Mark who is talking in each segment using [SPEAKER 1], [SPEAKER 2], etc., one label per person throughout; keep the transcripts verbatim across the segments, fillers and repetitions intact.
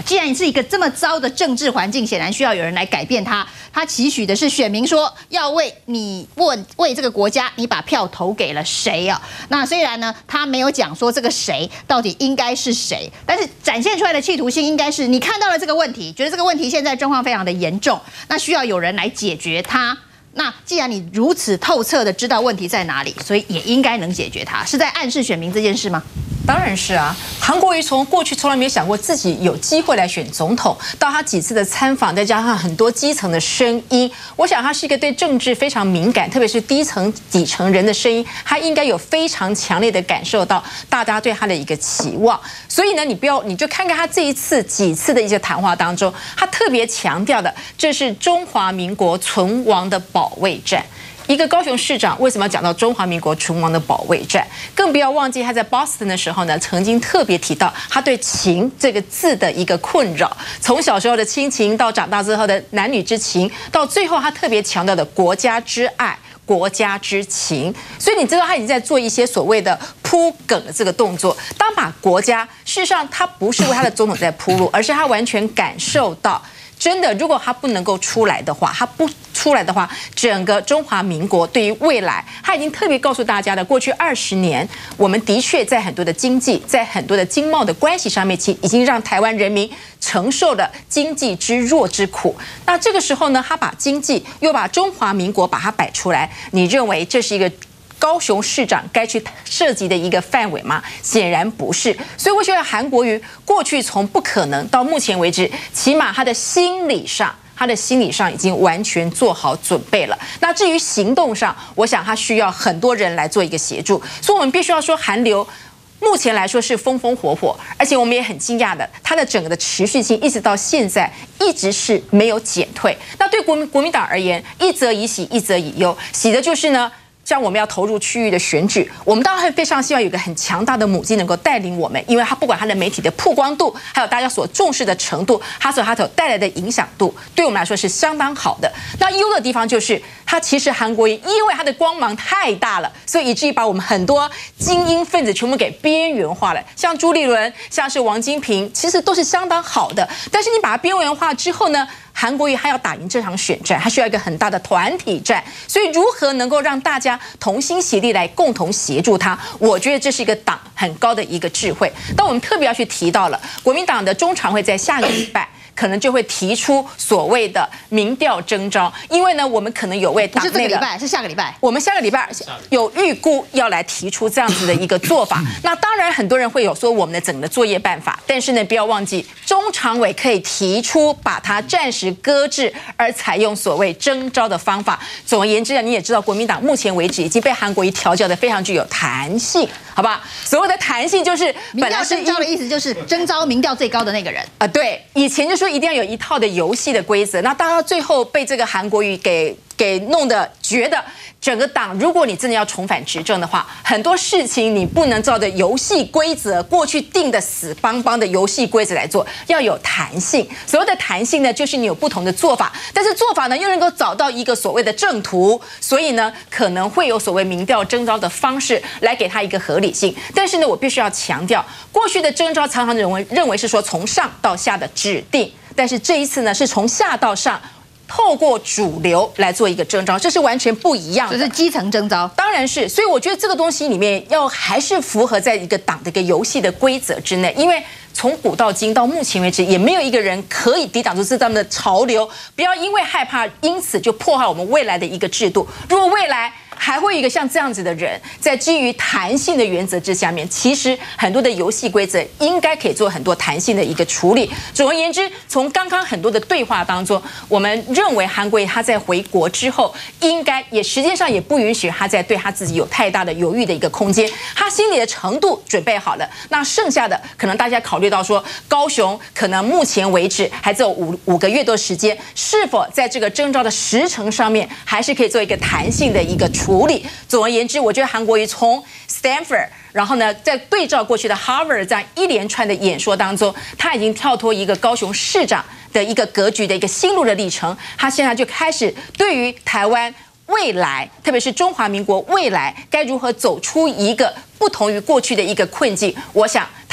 [SPEAKER 1] 既然是一个这么糟的政治环境，显然需要有人来改变它。他期许的是选民说，要为你问为这个国家，你把票投给了谁啊？那虽然呢，他没有讲说这个谁到底应该是谁，但是展现出来的企图心应该是你看到了这个问题，觉得这个问题现在状况非常的严重，那需要有人来解决它。那既然你如此透彻的知道问题在哪里，所以也应该能解决它，是在暗示选民这件事吗？
[SPEAKER 2] 当然是啊，韩国瑜从过去从来没有想过自己有机会来选总统，到他几次的参访，再加上很多基层的声音，我想他是一个对政治非常敏感，特别是低层底层人的声音，他应该有非常强烈的感受到大家对他的一个期望。所以呢，你不要，你就看看他这一次几次的一些谈话当中，他特别强调的，这是中华民国存亡的保卫战。一个高雄市长为什么要讲到中华民国存亡的保卫战？更不要忘记他在 Boston 的时候呢，曾经特别提到他对情这个字的一个困扰，从小时候的亲情到长大之后的男女之情，到最后他特别强调的国家之爱、国家之情。所以你知道他已经在做一些所谓的铺梗的这个动作。当把国家，事实上他不是为他的总统在铺路，而是他完全感受到。真的，如果他不能够出来的话，他不出来的话，整个中华民国对于未来，他已经特别告诉大家的，过去二十年，我们的确在很多的经济，在很多的经贸的关系上面，其实已经让台湾人民承受了经济之弱之苦。那这个时候呢，他把经济又把中华民国把它摆出来，你认为这是一个高雄市长该去涉及的一个范围吗？显然不是。所以我觉得韩国瑜过去从不可能到目前为止，起码他的心理上。他的心理上已经完全做好准备了。那至于行动上，我想他需要很多人来做一个协助。所以我们必须要说，韩流目前来说是风风火火，而且我们也很惊讶的，它的整个的持续性一直到现在一直是没有减退。那对国民国民党而言，一则以喜，一则以忧。喜的就是呢。像我们要投入区域的选举，我们当然会非常希望有一个很强大的母鸡能够带领我们，因为它不管它的媒体的曝光度，还有大家所重视的程度，它所它所带来的影响度，对我们来说是相当好的。那优的地方就是，它其实韩国瑜因为它的光芒太大了，所以以至于把我们很多精英分子全部给边缘化了。像朱立伦，像是王金平，其实都是相当好的。但是你把它边缘化之后呢？韩国瑜他要打赢这场选战，他需要一个很大的团体战，所以如何能够让大家同心协力来共同协助他，我觉得这是一个党很高的一个智慧。但我们特别要去提到了，国民党的中常会在下个礼拜。可能就会提出所谓的民调征召，因为呢，我们可能有位党内的，
[SPEAKER 1] 不是这个礼拜，是下个礼拜。
[SPEAKER 2] 我们下个礼拜有预估要来提出这样子的一个做法。那当然，很多人会有说我们的整个作业办法，但是呢，不要忘记，中常委可以提出把它暂时搁置，而采用所谓征召的方法。总而言之呢，你也知道，国民党目前为止已经被韩国瑜调教的非常具有弹性，好吧？所谓的弹性就是
[SPEAKER 1] 本来征召的意思就是征召民调最高的那个人
[SPEAKER 2] 啊、呃，对，以前就说。一定要有一套的游戏的规则，那当然最后被这个韩国瑜给给弄得觉得整个党，如果你真的要重返执政的话，很多事情你不能照着游戏规则过去定的死邦邦的游戏规则来做，要有弹性。所谓的弹性呢，就是你有不同的做法，但是做法呢又能够找到一个所谓的正途，所以呢可能会有所谓民调征召的方式来给他一个合理性。但是呢，我必须要强调，过去的征召常常认为认为是说从上到下的指定。但是这一次呢，是从下到上，透过主流来做一个征召，这是完全不一样的。
[SPEAKER 1] 这是基层征召，
[SPEAKER 2] 当然是。所以我觉得这个东西里面要还是符合在一个党的一个游戏的规则之内，因为从古到今到目前为止，也没有一个人可以抵挡住这样的潮流。不要因为害怕，因此就破坏我们未来的一个制度。如果未来还会有一个像这样子的人，在基于弹性的原则之下面，其实很多的游戏规则应该可以做很多弹性的一个处理。总而言之，从刚刚很多的对话当中，我们认为韩国瑜他在回国之后，应该也实际上也不允许他在对他自己有太大的犹豫的一个空间。他心里的程度准备好了，那剩下的可能大家考虑到说，高雄可能目前为止还只有五五个月多时间，是否在这个征召的时程上面，还是可以做一个弹性的一个处理。处理。总而言之，我觉得韩国瑜从 Stanford， 然后呢，在对照过去的 Harvard 这样一连串的演说当中，他已经跳脱一个高雄市长的一个格局的一个心路的历程，他现在就开始对于台湾未来，特别是中华民国未来该如何走出一个不同于过去的一个困境，我想他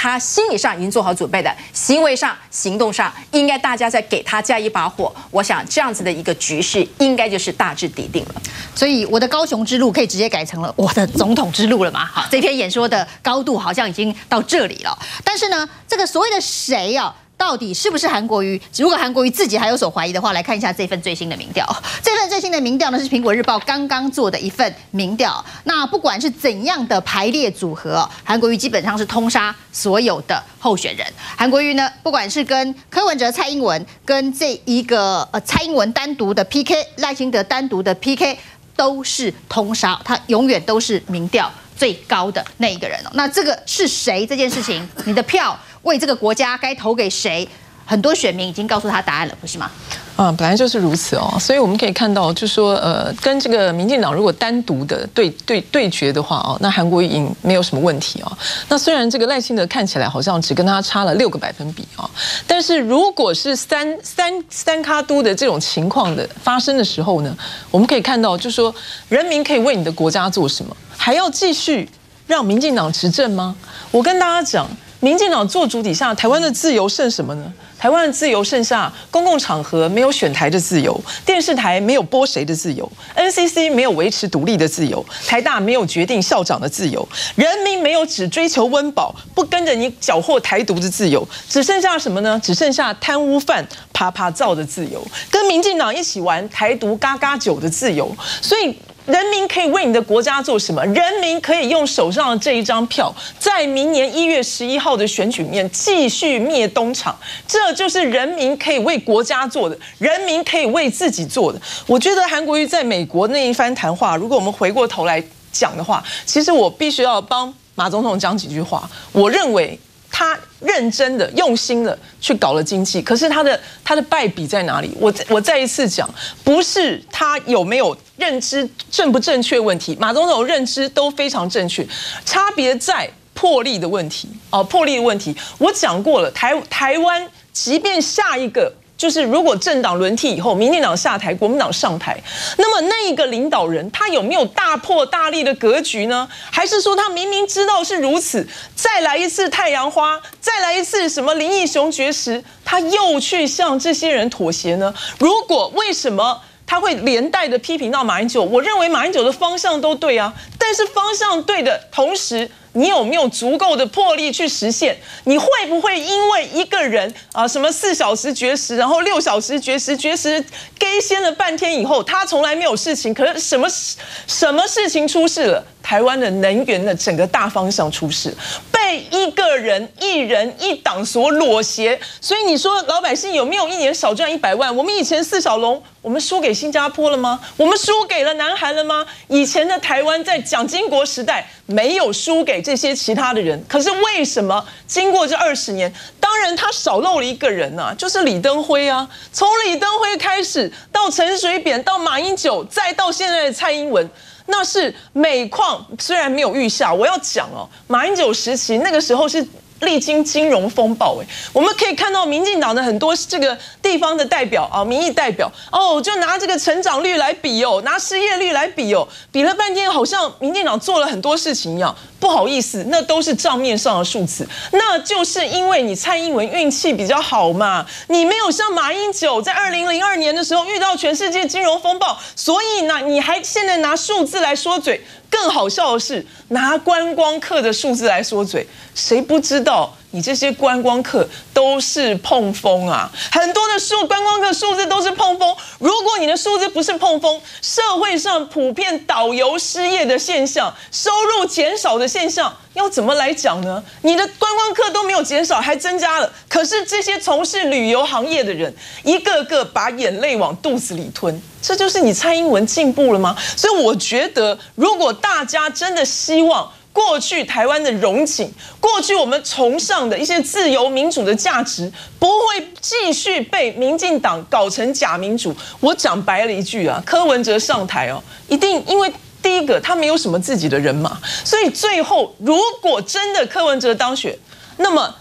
[SPEAKER 2] 他心理上已经做好准备的，行为上、行动上，应该大家再给他加一把火。我想这样子的一个局势，应该就是大致底定了。
[SPEAKER 1] 所以我的高雄之路可以直接改成了我的总统之路了嘛？好，这篇演说的高度好像已经到这里了。但是呢，这个所谓的谁啊？到底是不是韩国瑜？如果韩国瑜自己还有所怀疑的话，来看一下这份最新的民调。这份最新的民调呢，是苹果日报刚刚做的一份民调。那不管是怎样的排列组合，韩国瑜基本上是通杀所有的候选人。韩国瑜呢，不管是跟柯文哲、蔡英文，跟这一个呃蔡英文单独的 P K， 赖清德单独的 P K， 都是通杀，他永远都是民调最高的那一个人哦。那这个是谁？这件事情，你的票为这个国家该投给谁？很多选民已经告诉他答案了，不是吗？
[SPEAKER 3] 啊，本来就是如此哦，所以我们可以看到，就是说，呃，跟这个民进党如果单独的对对对决的话哦，那韩国瑜赢没有什么问题哦。那虽然这个赖清德看起来好像只跟他差了六个百分比哦，但是如果是三三三咖都的这种情况的发生的时候呢，我们可以看到，就是说，人民可以为你的国家做什么？还要继续让民进党执政吗？我跟大家讲。民进党做主底下，台湾的自由剩什么呢？台湾的自由剩下公共场合没有选台的自由，电视台没有播谁的自由 ，N C C 没有维持独立的自由，台大没有决定校长的自由，人民没有只追求温饱，不跟着你缴获台独的自由，只剩下什么呢？只剩下贪污犯啪啪照的自由，跟民进党一起玩台独嘎嘎酒的自由，所以。人民可以为你的国家做什么？人民可以用手上的这一张票，在明年一月十一号的选举里面继续灭东厂，这就是人民可以为国家做的，人民可以为自己做的。我觉得韩国瑜在美国那一番谈话，如果我们回过头来讲的话，其实我必须要帮马总统讲几句话。我认为。他认真的、用心的去搞了经济，可是他的他的败笔在哪里？我我再一次讲，不是他有没有认知正不正确问题，马总统认知都非常正确，差别在魄力的问题哦，魄力的问题。我讲过了，台台湾即便下一个。就是如果政党轮替以后，民进党下台，国民党上台，那么那一个领导人他有没有大破大立的格局呢？还是说他明明知道是如此，再来一次太阳花，再来一次什么林义雄绝食，他又去向这些人妥协呢？如果为什么？他会连带的批评到马英九，我认为马英九的方向都对啊，但是方向对的同时，你有没有足够的魄力去实现？你会不会因为一个人啊，什么四小时绝食，然后六小时绝食，绝食 gay 先了半天以后，他从来没有事情，可是什么什么事情出事了？台湾的能源的整个大方向出事，被一个人、一人、一党所裸挟，所以你说老百姓有没有一年少赚一百万？我们以前四小龙，我们输给新加坡了吗？我们输给了南韩了吗？以前的台湾在蒋经国时代没有输给这些其他的人，可是为什么经过这二十年，当然他少漏了一个人啊，就是李登辉啊。从李登辉开始，到陈水扁，到马英九，再到现在的蔡英文。那是每况虽然没有预下，我要讲哦，马英九时期那个时候是历经金融风暴，哎，我们可以看到民进党的很多这个地方的代表啊，民意代表哦，就拿这个成长率来比哦，拿失业率来比哦，比了半天，好像民进党做了很多事情一样。不好意思，那都是账面上的数字，那就是因为你蔡英文运气比较好嘛，你没有像马英九在二零零二年的时候遇到全世界金融风暴，所以呢，你还现在拿数字来说嘴。更好笑的是，拿观光客的数字来说嘴，谁不知道你这些观光客都是碰风啊？很多的数观光客数字都是碰风。如果你的数字不是碰风，社会上普遍导游失业的现象、收入减少的现象，要怎么来讲呢？你的观光客都没有减少，还增加了。可是这些从事旅游行业的人，一个个把眼泪往肚子里吞。这就是你蔡英文进步了吗？所以我觉得，如果大家真的希望过去台湾的荣景，过去我们崇尚的一些自由民主的价值，不会继续被民进党搞成假民主。我讲白了一句啊，柯文哲上台哦，一定因为第一个他没有什么自己的人马，所以最后如果真的柯文哲当选，那么。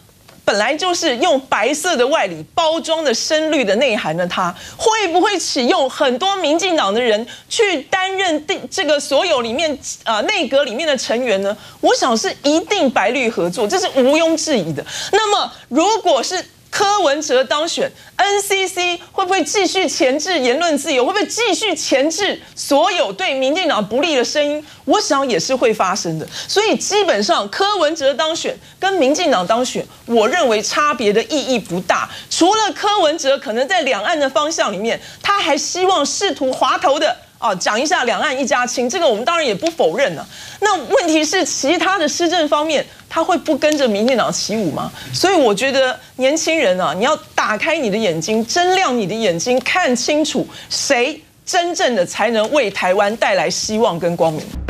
[SPEAKER 4] 本来就是用白色的外里包装的深绿的内涵的他，会不会启用很多民进党的人去担任这个所有里面啊内阁里面的成员呢？我想是一定白绿合作，这是毋庸置疑的。那么如果是柯文哲当选 ，N C C 会不会继续钳制言论自由？会不会继续钳制所有对民进党不利的声音？我想也是会发生的。所以基本上柯文哲当选跟民进党当选，我认为差别的意义不大。除了柯文哲可能在两岸的方向里面，他还希望试图滑头的。哦，讲一下两岸一家亲，这个我们当然也不否认了。那问题是，其他的施政方面，他会不跟着民进党起舞吗？所以我觉得年轻人啊，你要打开你的眼睛，睁亮你的眼睛，看清楚谁真正的才能为台湾带来希望跟光明。